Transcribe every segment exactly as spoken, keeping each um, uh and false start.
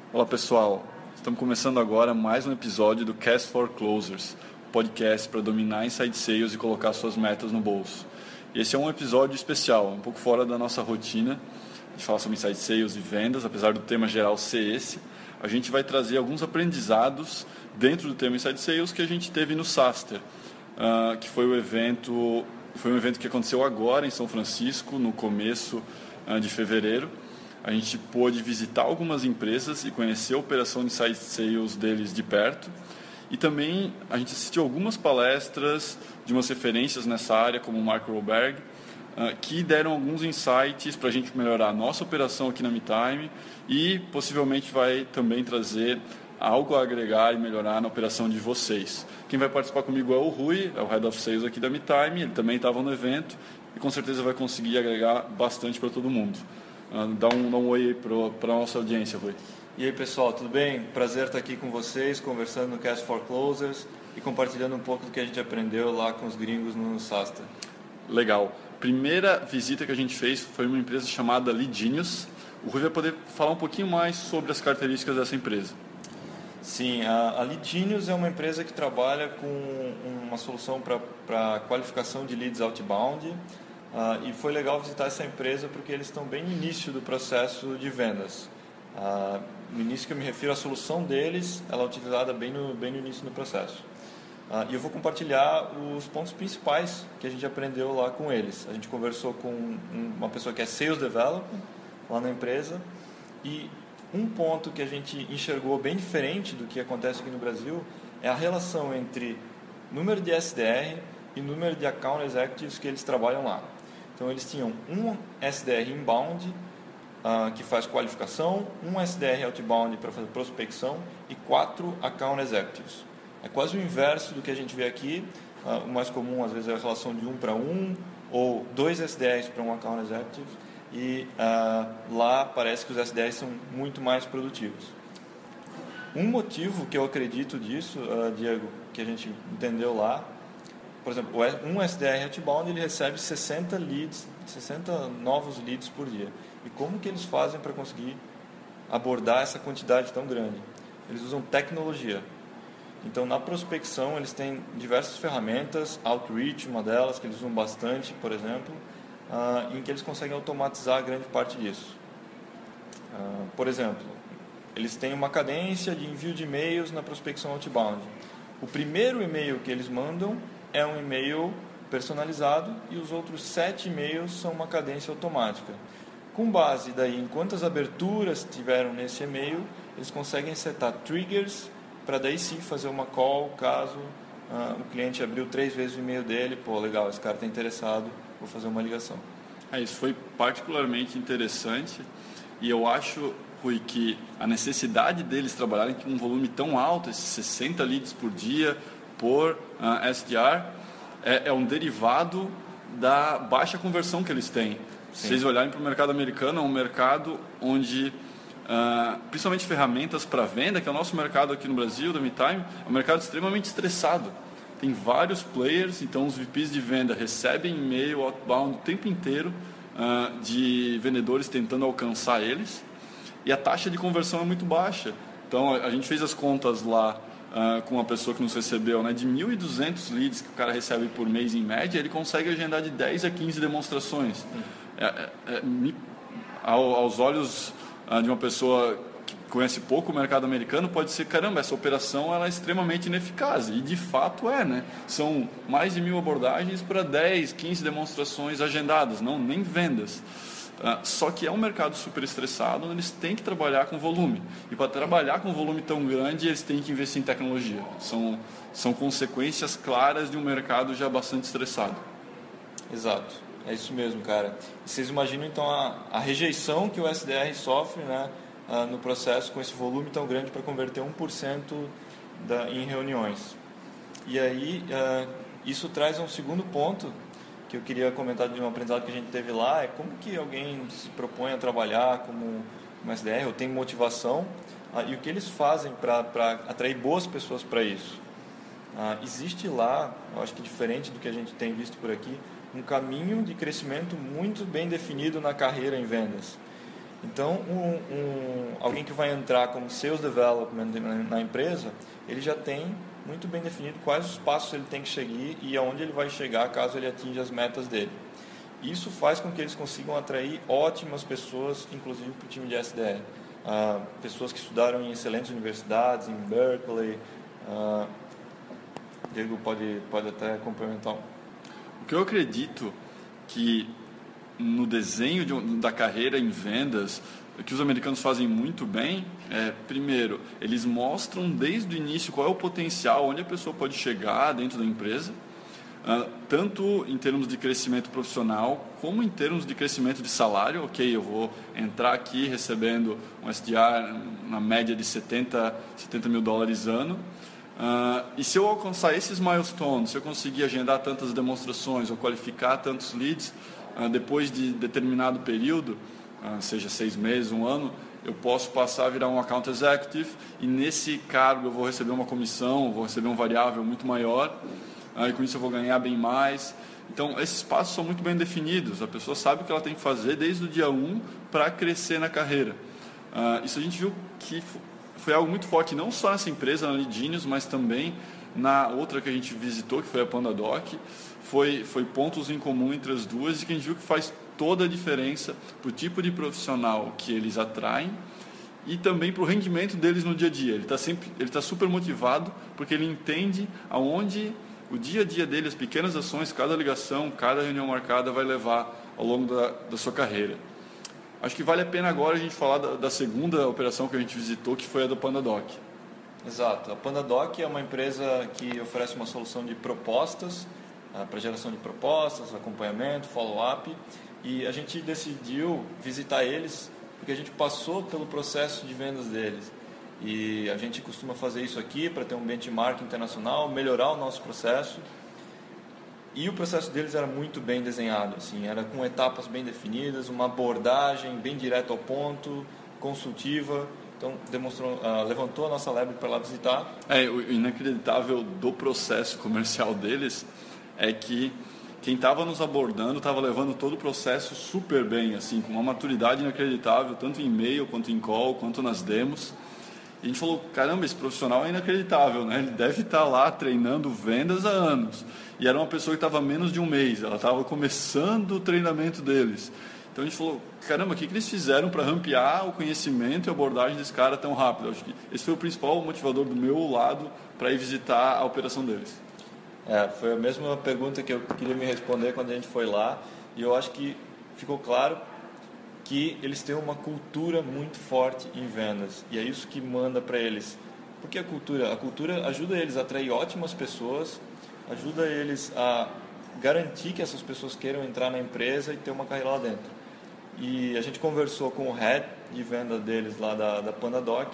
Olá pessoal, estamos começando agora mais um episódio do Cast for Closers, podcast para dominar inside sales e colocar suas metas no bolso. Esse é um episódio especial, um pouco fora da nossa rotina de falar sobre inside sales e vendas, apesar do tema geral ser esse. A gente vai trazer alguns aprendizados dentro do tema inside sales que a gente teve no SaaStr, uh, que foi o evento, foi um evento que aconteceu agora em São Francisco, no começo uh, de fevereiro. A gente pôde visitar algumas empresas e conhecer a operação de inside sales deles de perto. E também a gente assistiu algumas palestras de umas referências nessa área, como o Mark Roberg, que deram alguns insights para a gente melhorar a nossa operação aqui na MeTime e possivelmente vai também trazer algo a agregar e melhorar na operação de vocês. Quem vai participar comigo é o Rui, é o Head of Sales aqui da MeTime, ele também estava no evento e com certeza vai conseguir agregar bastante para todo mundo. Uh, dá, um, dá um oi aí para a nossa audiência, Rui. E aí pessoal, tudo bem? Prazer estar aqui com vocês, conversando no Cast for Closers e compartilhando um pouco do que a gente aprendeu lá com os gringos no SaaStr. Legal. Primeira visita que a gente fez foi uma empresa chamada Lead Genius. O Rui vai poder falar um pouquinho mais sobre as características dessa empresa. Sim, a, a Lead Genius é uma empresa que trabalha com uma solução para qualificação de leads outbound. Uh, e foi legal visitar essa empresa porque eles estão bem no início do processo de vendas. Uh, no início que eu me refiro, a solução deles, ela é utilizada bem no, bem no início do processo. Uh, e eu vou compartilhar os pontos principais que a gente aprendeu lá com eles. A gente conversou com um, uma pessoa que é Sales Developer lá na empresa e um ponto que a gente enxergou bem diferente do que acontece aqui no Brasil é a relação entre número de S D R e número de Account Executives que eles trabalham lá. Então, eles tinham um S D R inbound, uh, que faz qualificação, um S D R outbound para fazer prospecção e quatro Account Executives. É quase o inverso do que a gente vê aqui. Uh, o mais comum, às vezes, é a relação de um para um, ou dois S D Rs para um Account Executive. E uh, lá parece que os S D Rs são muito mais produtivos. Um motivo que eu acredito disso, uh, Diego, que a gente entendeu lá, por exemplo, um S D R outbound ele recebe sessenta leads, sessenta novos leads por dia. E como que eles fazem para conseguir abordar essa quantidade tão grande? Eles usam tecnologia. Então, na prospecção, eles têm diversas ferramentas, Outreach, uma delas, que eles usam bastante, por exemplo, uh, em que eles conseguem automatizar grande parte disso. Uh, por exemplo, eles têm uma cadência de envio de e-mails na prospecção outbound. O primeiro e-mail que eles mandam é um e-mail personalizado e os outros sete e-mails são uma cadência automática. Com base daí em quantas aberturas tiveram nesse e-mail, eles conseguem setar triggers para daí sim fazer uma call caso uh, o cliente abriu três vezes o e-mail dele, pô, legal, esse cara está interessado, vou fazer uma ligação. É, isso foi particularmente interessante e eu acho, Rui, que a necessidade deles trabalharem com um volume tão alto, esses sessenta leads por dia, por uh, S D R, é, é um derivado da baixa conversão que eles têm. Se vocês olharem para o mercado americano, é um mercado onde, uh, principalmente ferramentas para venda, que é o nosso mercado aqui no Brasil, da MeTime, é um mercado extremamente estressado. Tem vários players, então os V Ps de venda recebem e-mail outbound o tempo inteiro uh, de vendedores tentando alcançar eles, e a taxa de conversão é muito baixa. Então, a, a gente fez as contas lá, Uh, com uma pessoa que nos recebeu, né, de mil e duzentos leads que o cara recebe por mês em média, ele consegue agendar de dez a quinze demonstrações. É, é, é, me, ao, aos olhos uh, de uma pessoa que conhece pouco o mercado americano, pode ser, caramba, essa operação ela é extremamente ineficaz. E de fato é, né? São mais de mil abordagens para dez, quinze demonstrações agendadas, não nem vendas. Uh, só que é um mercado super estressado, onde eles têm que trabalhar com volume. E para trabalhar com um volume tão grande, eles têm que investir em tecnologia. São, são consequências claras de um mercado já bastante estressado. Exato, é isso mesmo, cara. E vocês imaginam então a, a rejeição que o S D R sofre, né, uh, no processo com esse volume tão grande para converter um por cento da, em reuniões. E aí, uh, isso traz um segundo ponto que eu queria comentar de um aprendizado que a gente teve lá, é como que alguém se propõe a trabalhar como um S D R, ou tem motivação, ah, e o que eles fazem para atrair boas pessoas para isso. Ah, existe lá, eu acho que diferente do que a gente tem visto por aqui, um caminho de crescimento muito bem definido na carreira em vendas. Então, um, um, alguém que vai entrar como Sales Development na empresa, ele já tem muito bem definido quais os passos ele tem que seguir e aonde ele vai chegar caso ele atinja as metas dele. Isso faz com que eles consigam atrair ótimas pessoas, inclusive para o time de S D R. Uh, pessoas que estudaram em excelentes universidades, em Berkeley. Uh, Diego pode, pode até complementar. O que eu acredito que no desenho de, da carreira em vendas, o que os americanos fazem muito bem é, primeiro, eles mostram desde o início qual é o potencial, onde a pessoa pode chegar dentro da empresa, uh, tanto em termos de crescimento profissional, como em termos de crescimento de salário. Ok, eu vou entrar aqui recebendo um S D R na média de setenta mil dólares ano, uh, e se eu alcançar esses milestones, se eu conseguir agendar tantas demonstrações ou qualificar tantos leads, uh, depois de determinado período, Uh, seja seis meses, um ano, eu posso passar a virar um account executive e nesse cargo eu vou receber uma comissão, vou receber um variável muito maior, uh, e com isso eu vou ganhar bem mais. Então, esses passos são muito bem definidos, a pessoa sabe o que ela tem que fazer desde o dia um para crescer na carreira. Uh, isso a gente viu que foi algo muito forte, não só nessa empresa, na Lead Genius, mas também na outra que a gente visitou, que foi a PandaDoc. Foi, foi pontos em comum entre as duas e que a gente viu que faz toda a diferença para o tipo de profissional que eles atraem e também para o rendimento deles no dia a dia. Ele está sempre, ele está super motivado porque ele entende aonde o dia a dia dele, as pequenas ações, cada ligação, cada reunião marcada vai levar ao longo da, da sua carreira. Acho que vale a pena agora a gente falar da, da segunda operação que a gente visitou, que foi a da PandaDoc. Exato. A PandaDoc é uma empresa que oferece uma solução de propostas, para geração de propostas, acompanhamento, follow-up. E a gente decidiu visitar eles porque a gente passou pelo processo de vendas deles. E a gente costuma fazer isso aqui para ter um benchmark internacional, melhorar o nosso processo. E o processo deles era muito bem desenhado, assim, era com etapas bem definidas, uma abordagem bem direta ao ponto, consultiva. Então, demonstrou, uh, levantou a nossa lebre para lá visitar. É, o inacreditável do processo comercial deles é que quem estava nos abordando estava levando todo o processo super bem, assim, com uma maturidade inacreditável, tanto em e-mail, quanto em call, quanto nas demos. E a gente falou, caramba, esse profissional é inacreditável, né? Ele deve estar lá treinando vendas há anos. E era uma pessoa que estava há menos de um mês, ela estava começando o treinamento deles. Então a gente falou, caramba, o que, que eles fizeram para rampear o conhecimento e a abordagem desse cara tão rápido? Acho que esse foi o principal motivador do meu lado para ir visitar a operação deles. É, foi a mesma pergunta que eu queria me responder quando a gente foi lá, e eu acho que ficou claro que eles têm uma cultura muito forte em vendas, e é isso que manda para eles. Porque a cultura, a cultura ajuda eles a atrair ótimas pessoas, ajuda eles a garantir que essas pessoas queiram entrar na empresa e ter uma carreira lá dentro. E a gente conversou com o head de venda deles lá da, da PandaDoc,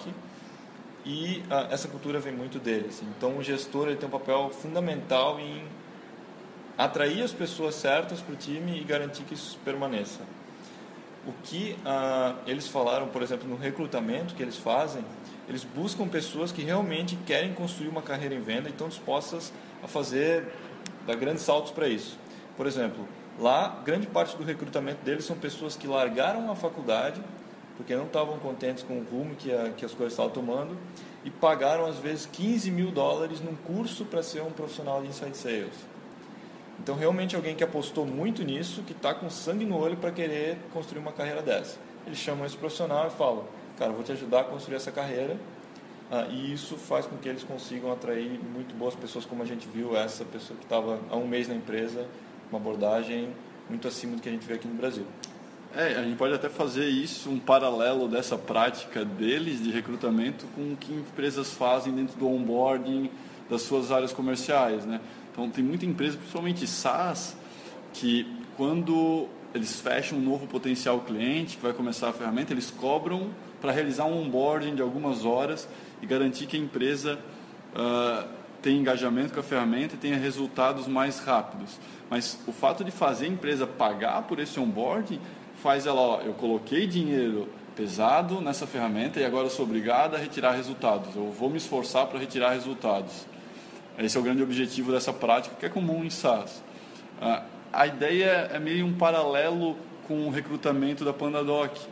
e ah, essa cultura vem muito deles. Então o gestor ele tem um papel fundamental em atrair as pessoas certas para o time e garantir que isso permaneça. O que ah, eles falaram, por exemplo, no recrutamento que eles fazem, eles buscam pessoas que realmente querem construir uma carreira em venda e estão dispostas a fazer, dar grandes saltos para isso. Por exemplo, lá, grande parte do recrutamento deles são pessoas que largaram a faculdade porque não estavam contentes com o rumo que, a, que as coisas estavam tomando e pagaram, às vezes, quinze mil dólares num curso para ser um profissional de Inside Sales. Então, realmente, alguém que apostou muito nisso, que está com sangue no olho para querer construir uma carreira dessa. Eles chamam esse profissional e falam, cara, eu vou te ajudar a construir essa carreira, ah, e isso faz com que eles consigam atrair muito boas pessoas, como a gente viu, essa pessoa que estava há um mês na empresa, uma abordagem muito acima do que a gente vê aqui no Brasil. É, a gente pode até fazer isso, um paralelo dessa prática deles de recrutamento com o que empresas fazem dentro do onboarding das suas áreas comerciais, né? Então, tem muita empresa, principalmente SaaS, que quando eles fecham um novo potencial cliente, que vai começar a ferramenta, eles cobram para realizar um onboarding de algumas horas e garantir que a empresa uh, tenha engajamento com a ferramenta e tenha resultados mais rápidos. Mas o fato de fazer a empresa pagar por esse onboarding faz ela, ó, eu coloquei dinheiro pesado nessa ferramenta e agora eu sou obrigado a retirar resultados. Eu vou me esforçar para retirar resultados. Esse é o grande objetivo dessa prática, que é comum em SaaS. Uh, a ideia é meio um paralelo com o recrutamento da PandaDoc,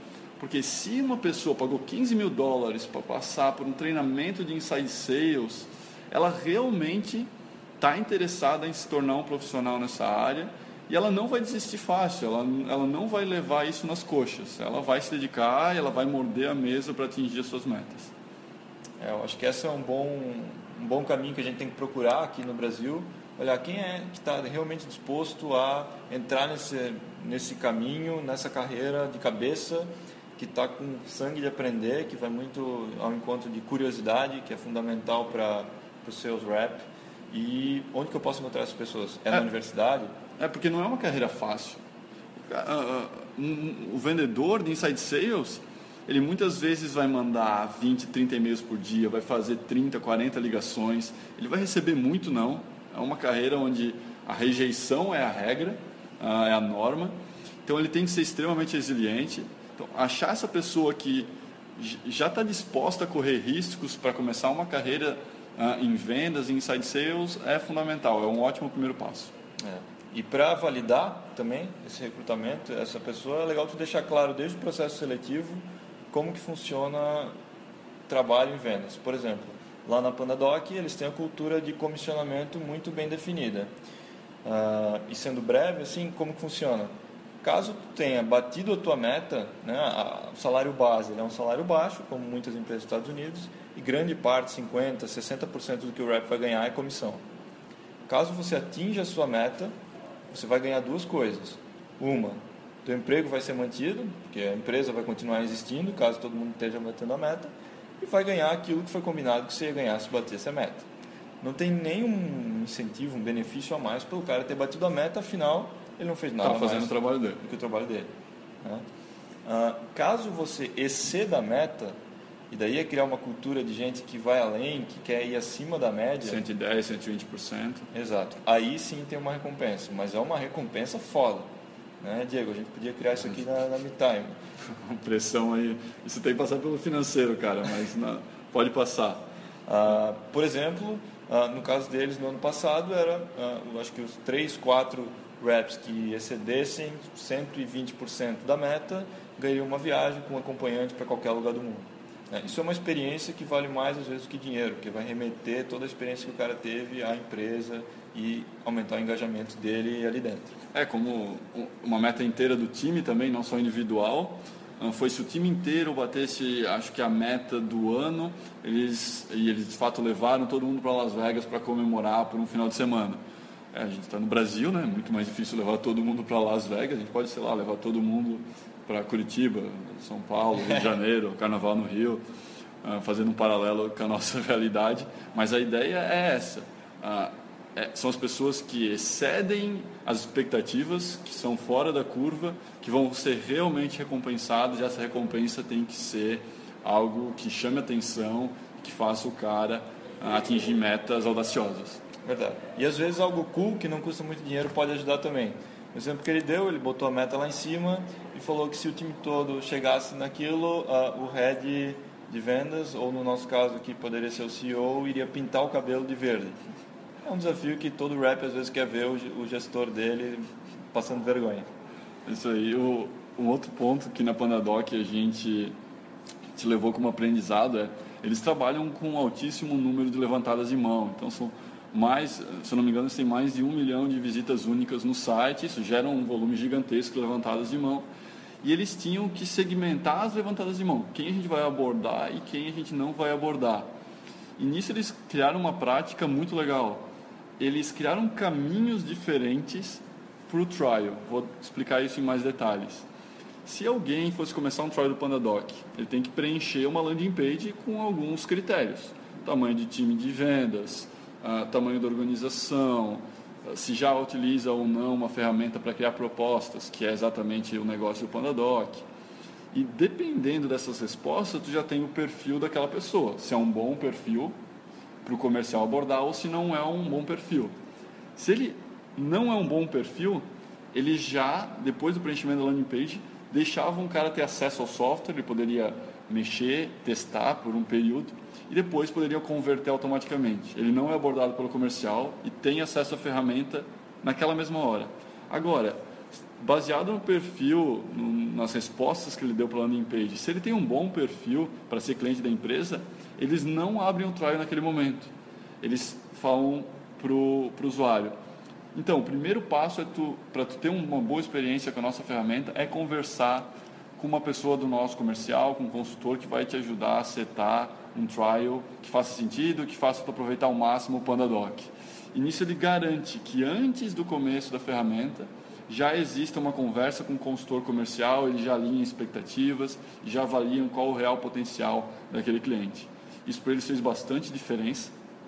Porque se uma pessoa pagou quinze mil dólares para passar por um treinamento de inside sales, ela realmente está interessada em se tornar um profissional nessa área e ela não vai desistir fácil, ela, ela não vai levar isso nas coxas, ela vai se dedicar e ela vai morder a mesa para atingir as suas metas. É, eu acho que esse é um bom, um bom caminho que a gente tem que procurar aqui no Brasil, olhar quem é que está realmente disposto a entrar nesse, nesse caminho, nessa carreira de cabeça, que está com sangue de aprender, que vai muito ao encontro de curiosidade, que é fundamental para o sales rep. E onde que eu posso encontrar essas pessoas? É, é na universidade? É, porque não é uma carreira fácil. O vendedor de inside sales, ele muitas vezes vai mandar vinte, trinta e-mails por dia, vai fazer trinta, quarenta ligações, ele vai receber muito não. É uma carreira onde a rejeição é a regra, é a norma. Então ele tem que ser extremamente resiliente. Então, achar essa pessoa que já está disposta a correr riscos para começar uma carreira uh, em vendas, em inside sales, é fundamental, é um ótimo primeiro passo. É. E para validar também esse recrutamento, essa pessoa, é legal tu deixar claro desde o processo seletivo como que funciona o trabalho em vendas. Por exemplo, lá na PandaDoc eles têm a cultura de comissionamento muito bem definida. Uh, e sendo breve, assim, como que funciona? Caso tu tenha batido a tua meta, né, a, o salário base é um salário baixo, como muitas empresas dos Estados Unidos, e grande parte, cinquenta por cento, sessenta por cento do que o rep vai ganhar é comissão. Caso você atinja a sua meta, você vai ganhar duas coisas. Uma, teu emprego vai ser mantido, porque a empresa vai continuar existindo, caso todo mundo esteja batendo a meta, e vai ganhar aquilo que foi combinado que você ia ganhar se batesse a meta. Não tem nenhum incentivo, um benefício a mais pelo cara ter batido a meta, afinal ele não fez nada tá fazendo mais o trabalho dele. do que o trabalho dele. Né? Ah, caso você exceda a meta, e daí é criar uma cultura de gente que vai além, que quer ir acima da média. cento e dez, cento e vinte por cento. Exato. Aí sim tem uma recompensa, mas é uma recompensa foda. Né, Diego? A gente podia criar isso aqui na, na MeTime. Pressão aí. Isso tem que passar pelo financeiro, cara, mas não, pode passar. Ah, por exemplo, ah, no caso deles, no ano passado, era, ah, acho que os três, quatro reps que excedessem cento e vinte por cento da meta ganhariam uma viagem com um acompanhante para qualquer lugar do mundo. Né? Isso é uma experiência que vale mais às vezes do que dinheiro, porque vai remeter toda a experiência que o cara teve à empresa e aumentar o engajamento dele ali dentro. É, como uma meta inteira do time também, não só individual. Foi se o time inteiro batesse, acho que a meta do ano, eles, e eles de fato levaram todo mundo para Las Vegas para comemorar por um final de semana. É, a gente está no Brasil, né? Muito mais difícil levar todo mundo para Las Vegas. A gente pode, sei lá, levar todo mundo para Curitiba, São Paulo, Rio de Janeiro, Carnaval no Rio, uh, fazendo um paralelo com a nossa realidade. Mas a ideia é essa. Uh, é, são as pessoas que excedem as expectativas, que são fora da curva, que vão ser realmente recompensadas, e essa recompensa tem que ser algo que chame atenção, que faça o cara uh, atingir metas audaciosas. Verdade. E às vezes algo cool, que não custa muito dinheiro, pode ajudar também. O exemplo que ele deu, ele botou a meta lá em cima e falou que se o time todo chegasse naquilo, uh, o head de vendas, ou no nosso caso aqui poderia ser o C E O, iria pintar o cabelo de verde. É um desafio que todo rep às vezes quer ver o, o gestor dele passando vergonha. Isso aí. O, um outro ponto que na PandaDoc a gente te levou como aprendizado é, eles trabalham com um altíssimo número de levantadas de mão. Então são mais, se eu não me engano, tem mais de um milhão de visitas únicas no site. Isso gera um volume gigantesco de levantadas de mão. E eles tinham que segmentar as levantadas de mão. Quem a gente vai abordar e quem a gente não vai abordar. E nisso eles criaram uma prática muito legal. Eles criaram caminhos diferentes para o trial. Vou explicar isso em mais detalhes. Se alguém fosse começar um trial do PandaDoc, ele tem que preencher uma landing page com alguns critérios. Tamanho de time de vendas, Uh, tamanho da organização, uh, se já utiliza ou não uma ferramenta para criar propostas, que é exatamente o negócio do PandaDoc. E dependendo dessas respostas, tu já tem o perfil daquela pessoa, se é um bom perfil para o comercial abordar ou se não é um bom perfil. Se ele não é um bom perfil, ele já, depois do preenchimento da landing page, deixava um cara ter acesso ao software, ele poderia mexer, testar por um período, e depois poderia converter automaticamente. Ele não é abordado pelo comercial e tem acesso à ferramenta naquela mesma hora. Agora, baseado no perfil, no, nas respostas que ele deu para a landing page, se ele tem um bom perfil para ser cliente da empresa, eles não abrem o trial naquele momento. Eles falam para o usuário. Então, o primeiro passo é tu, para tu ter uma boa experiência com a nossa ferramenta, é conversar com uma pessoa do nosso comercial, com um consultor que vai te ajudar a setar um trial que faça sentido, que faça tu aproveitar ao máximo o PandaDoc. E nisso ele garante que antes do começo da ferramenta já exista uma conversa com o consultor comercial, ele já alinha expectativas, já avaliam qual o real potencial daquele cliente. Isso para eles fez bastante diferença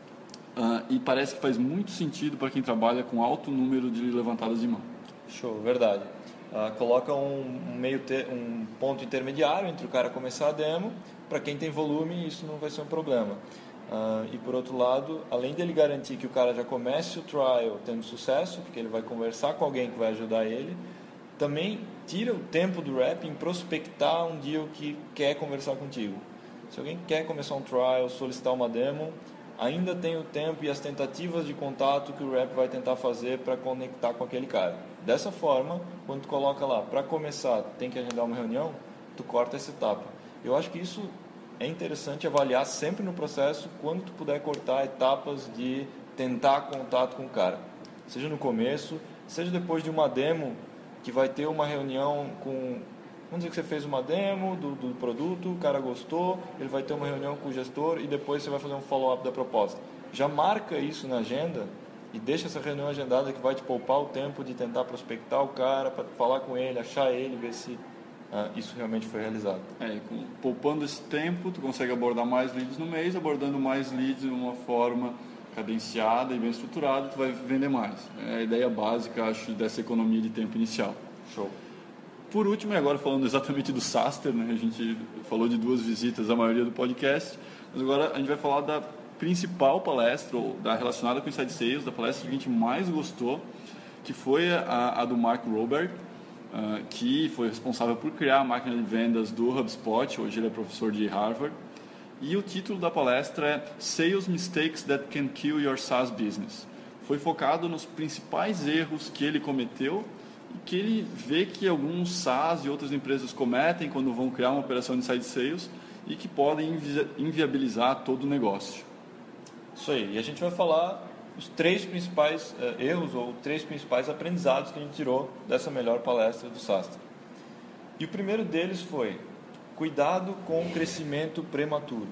uh, e parece que faz muito sentido para quem trabalha com alto número de levantadas de mão. Show, verdade. Uh, coloca um, um, meio te, um ponto intermediário entre o cara começar a demo, para quem tem volume isso não vai ser um problema. Uh, e por outro lado, além dele garantir que o cara já comece o trial tendo sucesso, porque ele vai conversar com alguém que vai ajudar ele, também tira o tempo do rep em prospectar um deal que quer conversar contigo. Se alguém quer começar um trial, solicitar uma demo, ainda tem o tempo e as tentativas de contato que o rep vai tentar fazer para conectar com aquele cara. Dessa forma, quando tu coloca lá, para começar, tem que agendar uma reunião, tu corta essa etapa. Eu acho que isso é interessante avaliar sempre no processo, quando tu puder cortar etapas de tentar contato com o cara. Seja no começo, seja depois de uma demo, que vai ter uma reunião com... Vamos dizer que você fez uma demo do, do produto, o cara gostou, ele vai ter uma reunião com o gestor e depois você vai fazer um follow-up da proposta. Já marca isso na agenda e deixa essa reunião agendada que vai te poupar o tempo de tentar prospectar o cara, para falar com ele, achar ele, ver se ah, isso realmente foi realizado. É, com, poupando esse tempo, tu consegue abordar mais leads no mês, abordando mais leads de uma forma cadenciada e bem estruturada, tu vai vender mais. É a ideia básica, acho, dessa economia de tempo inicial. Show. Por último, e agora falando exatamente do SaaStr, né? A gente falou de duas visitas, a maioria do podcast, mas agora a gente vai falar da principal palestra, ou da relacionada com Inside Sales, da palestra que a gente mais gostou, que foi a, a do Mark Roberg, uh, que foi responsável por criar a máquina de vendas do HubSpot, hoje ele é professor de Harvard, e o título da palestra é Sales Mistakes That Can Kill Your SaaS Business. Foi focado nos principais erros que ele cometeu e que ele vê que alguns SaaS e outras empresas cometem quando vão criar uma operação de Inside Sales e que podem invi- inviabilizar todo o negócio. Isso aí, e a gente vai falar os três principais uh, erros ou três principais aprendizados que a gente tirou dessa melhor palestra do SaaStr. E o primeiro deles foi: cuidado com o crescimento prematuro.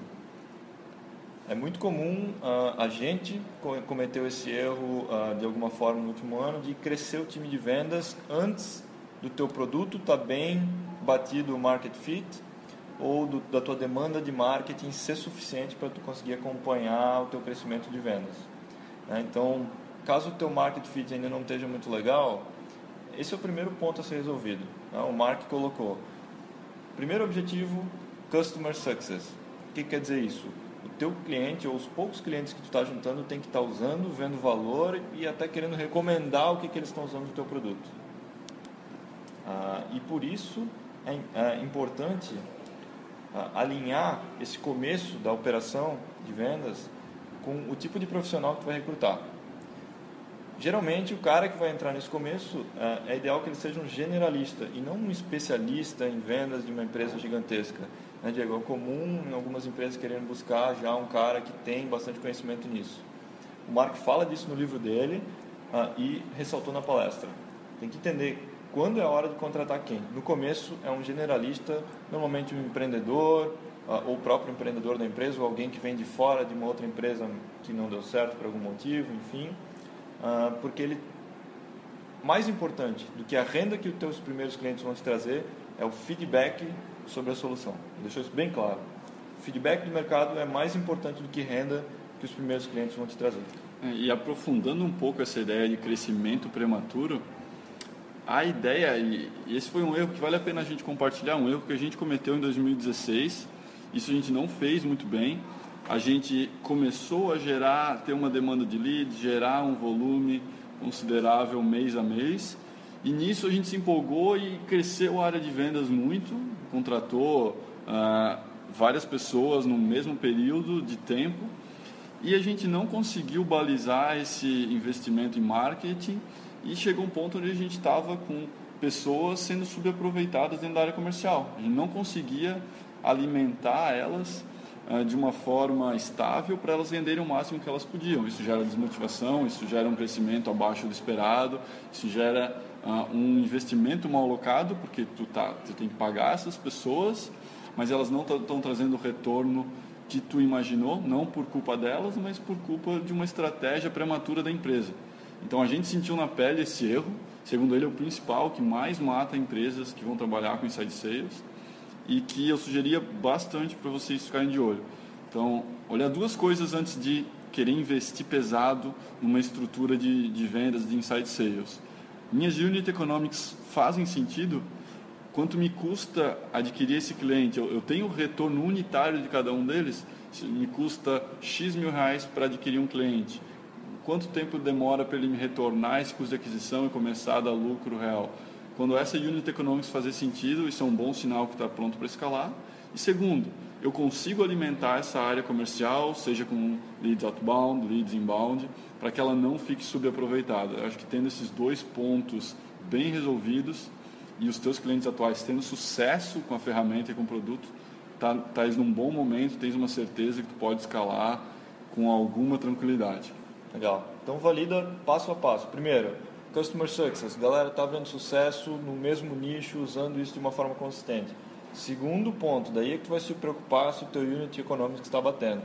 É muito comum uh, a gente cometeu esse erro uh, de alguma forma no último ano de crescer o time de vendas antes do teu produto estar tá bem batido o market fit ou do, da tua demanda de marketing ser suficiente para tu conseguir acompanhar o teu crescimento de vendas. Né? Então, caso o teu market fit ainda não esteja muito legal, esse é o primeiro ponto a ser resolvido. Né? O Mark colocou: primeiro objetivo, Customer Success. O que quer dizer isso? O teu cliente ou os poucos clientes que tu está juntando tem que estar tá usando, vendo valor e até querendo recomendar o que, que eles estão usando do teu produto. Ah, e por isso é, é importante ah, alinhar esse começo da operação de vendas com o tipo de profissional que tu vai recrutar. Geralmente o cara que vai entrar nesse começo ah, é ideal que ele seja um generalista e não um especialista em vendas de uma empresa gigantesca. Né, Diego? É comum em algumas empresas querendo buscar já um cara que tem bastante conhecimento nisso. O Mark fala disso no livro dele uh, e ressaltou na palestra. Tem que entender quando é a hora de contratar quem. No começo é um generalista, normalmente um empreendedor, uh, ou o próprio empreendedor da empresa, ou alguém que vem de fora de uma outra empresa que não deu certo por algum motivo, enfim. Uh, porque ele, mais importante do que a renda que os teus primeiros clientes vão te trazer é o feedback sobre a solução. Deixou isso bem claro. O feedback do mercado é mais importante do que renda que os primeiros clientes vão te trazer. E aprofundando um pouco essa ideia de crescimento prematuro, a ideia, e esse foi um erro que vale a pena a gente compartilhar, um erro que a gente cometeu em dois mil e dezesseis, isso a gente não fez muito bem, a gente começou a gerar, ter uma demanda de leads, gerar um volume considerável mês a mês, e nisso a gente se empolgou e cresceu a área de vendas muito, contratou ah, várias pessoas no mesmo período de tempo e a gente não conseguiu balizar esse investimento em marketing e chegou um ponto onde a gente estava com pessoas sendo subaproveitadas dentro da área comercial. A gente não conseguia alimentar elas uh, de uma forma estável para elas venderem o máximo que elas podiam. Isso gera desmotivação, isso gera um crescimento abaixo do esperado, isso gera uh, um investimento mal alocado, porque tu, tá, tu tem que pagar essas pessoas, mas elas não estão trazendo o retorno que tu imaginou, não por culpa delas, mas por culpa de uma estratégia prematura da empresa. Então a gente sentiu na pele esse erro, segundo ele é o principal que mais mata empresas que vão trabalhar com inside sales e que eu sugeria bastante para vocês ficarem de olho. Então, olhar duas coisas antes de querer investir pesado numa estrutura de, de vendas de inside sales. Minhas unit economics fazem sentido? Quanto me custa adquirir esse cliente? Eu, eu tenho o retorno unitário de cada um deles? Me custa X mil reais para adquirir um cliente. Quanto tempo demora para ele me retornar esse custo de aquisição e começar a dar lucro real? Quando essa unit economics fazer sentido, isso é um bom sinal que está pronto para escalar. E segundo, eu consigo alimentar essa área comercial, seja com leads outbound, leads inbound, para que ela não fique subaproveitada. Eu acho que tendo esses dois pontos bem resolvidos e os teus clientes atuais tendo sucesso com a ferramenta e com o produto, tá, tá num bom momento, tens uma certeza que tu pode escalar com alguma tranquilidade. Legal. Então valida passo a passo. Primeiro, Customer Success. Galera, está vendo sucesso no mesmo nicho, usando isso de uma forma consistente. Segundo ponto, daí é que tu vai se preocupar se o teu Unit Economics está batendo.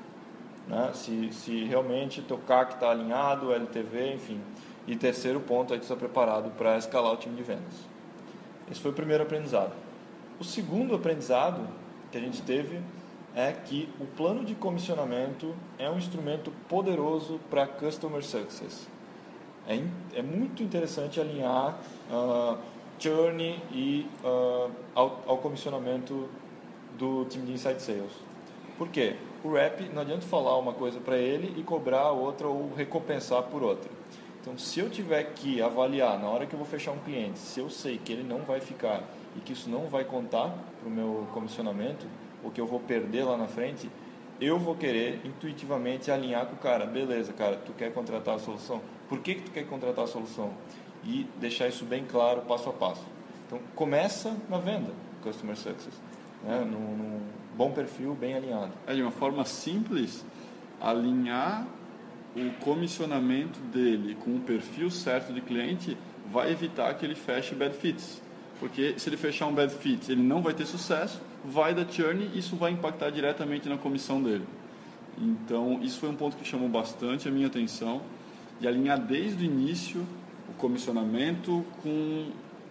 Né? Se, se realmente o teu C A C está alinhado, L T V, enfim. E terceiro ponto é que tu está preparado para escalar o time de vendas. Esse foi o primeiro aprendizado. O segundo aprendizado que a gente teve é que o plano de comissionamento é um instrumento poderoso para Customer Success. É, in, é muito interessante alinhar uh, churn e, uh, ao, ao comissionamento do time de Inside Sales. Por quê? O rep, não adianta falar uma coisa para ele e cobrar outra ou recompensar por outra. Então, se eu tiver que avaliar na hora que eu vou fechar um cliente, se eu sei que ele não vai ficar e que isso não vai contar para o meu comissionamento, ou que eu vou perder lá na frente, eu vou querer intuitivamente alinhar com o cara. Beleza, cara, tu quer contratar a solução? Por que, que tu quer contratar a solução? E deixar isso bem claro, passo a passo. Então, começa na venda, Customer Success. Né? Num, num bom perfil, bem alinhado. É, de uma forma simples, alinhar o comissionamento dele com o perfil certo de cliente vai evitar que ele feche bad fits. Porque se ele fechar um bad fit, ele não vai ter sucesso, vai dar churn e isso vai impactar diretamente na comissão dele. Então, isso foi um ponto que chamou bastante a minha atenção. E alinhar desde o início o comissionamento com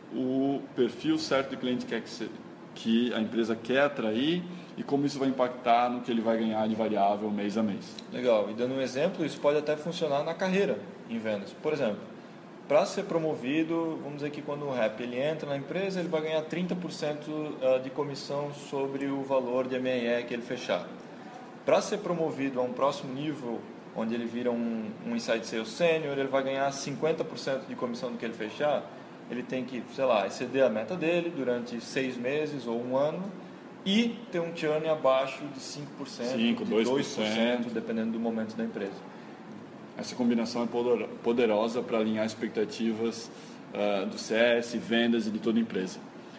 o perfil certo de cliente que, é que, se, que a empresa quer atrair e como isso vai impactar no que ele vai ganhar de variável mês a mês. Legal. E dando um exemplo, isso pode até funcionar na carreira em vendas. Por exemplo, para ser promovido, vamos dizer que quando o rep ele entra na empresa, ele vai ganhar trinta por cento de comissão sobre o valor de M e E que ele fechar. Para ser promovido a um próximo nível, onde ele vira um, um Inside Sales Senior, ele vai ganhar cinquenta por cento de comissão do que ele fechar, ele tem que, sei lá, exceder a meta dele durante seis meses ou um ano e ter um churn abaixo de cinco por cento, cinco, de dois por dois por cento, cento, dependendo do momento da empresa. Essa combinação é poderosa para alinhar expectativas uh, do C S, vendas e de toda a empresa.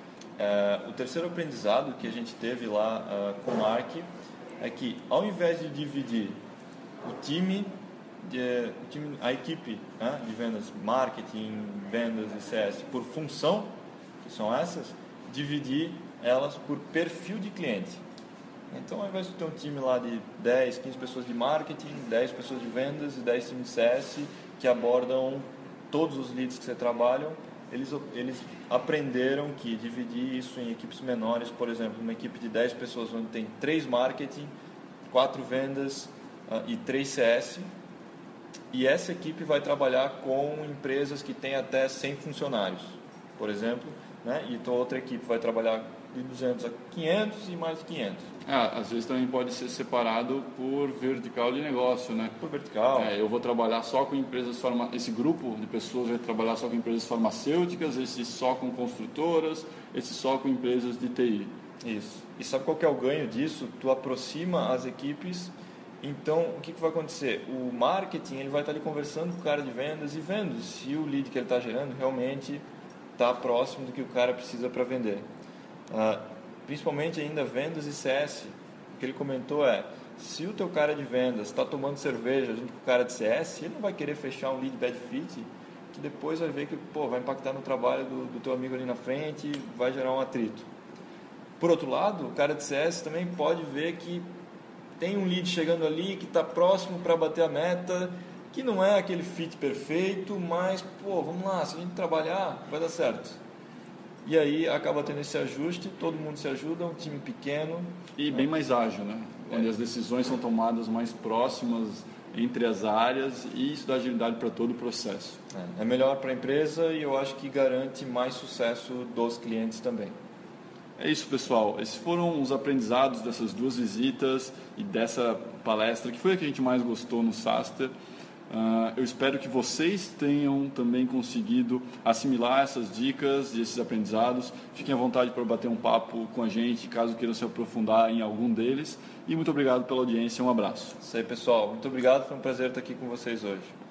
Uh, o terceiro aprendizado que a gente teve lá uh, com o Mark é que, ao invés de dividir o time, de, o time a equipe né, de vendas, marketing, vendas e C S por função, que são essas, dividir elas por perfil de cliente. Então, ao invés de ter um time lá de dez, quinze pessoas de marketing, dez pessoas de vendas e dez times de C S que abordam todos os leads que você trabalha, eles, eles aprenderam que dividir isso em equipes menores, por exemplo, uma equipe de dez pessoas onde tem três marketing, quatro vendas uh, e três C S, e essa equipe vai trabalhar com empresas que têm até cem funcionários, por exemplo, né? E então outra equipe vai trabalhar de duzentos a quinhentos e mais quinhentos. Ah, às vezes também pode ser separado por vertical de negócio, né? Por vertical. É, eu vou trabalhar só com empresas farma... esse grupo de pessoas vai trabalhar só com empresas farmacêuticas, esse só com construtoras, esse só com empresas de T I. Isso. E sabe qual que é o ganho disso? Tu aproxima as equipes. Então, o que, que vai acontecer? O marketing ele vai estar ali conversando com o cara de vendas e vendo se o lead que ele está gerando realmente está próximo do que o cara precisa para vender. Uh, principalmente ainda vendas e C S. O que ele comentou é, se o teu cara de vendas está tomando cerveja junto com o cara de C S, ele não vai querer fechar um lead bad fit, que depois vai ver que pô, vai impactar no trabalho do, do teu amigo ali na frente e vai gerar um atrito. Por outro lado, o cara de C S também pode ver que tem um lead chegando ali que está próximo para bater a meta, que não é aquele fit perfeito, mas, pô, vamos lá, se a gente trabalhar, vai dar certo. E aí acaba tendo esse ajuste, todo mundo se ajuda, um time pequeno. E bem mais ágil, né? É. Onde as decisões são tomadas mais próximas entre as áreas e isso dá agilidade para todo o processo. É, é melhor para a empresa e eu acho que garante mais sucesso dos clientes também. É isso, pessoal. Esses foram os aprendizados dessas duas visitas e dessa palestra, que foi a que a gente mais gostou no SaaStr. Uh, eu espero que vocês tenham também conseguido assimilar essas dicas e esses aprendizados. Fiquem à vontade para bater um papo com a gente, caso queiram se aprofundar em algum deles. E muito obrigado pela audiência. Um abraço. Isso aí, pessoal. Muito obrigado. Foi um prazer estar aqui com vocês hoje.